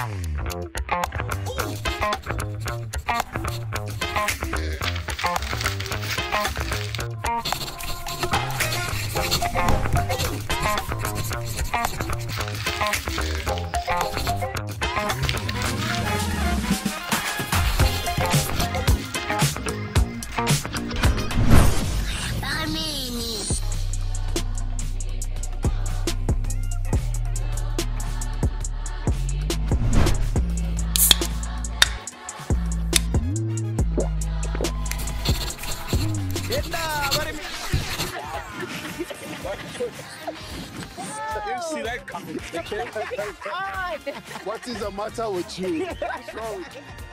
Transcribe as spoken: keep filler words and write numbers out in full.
See that coming? What is the matter with you? What's wrong with you?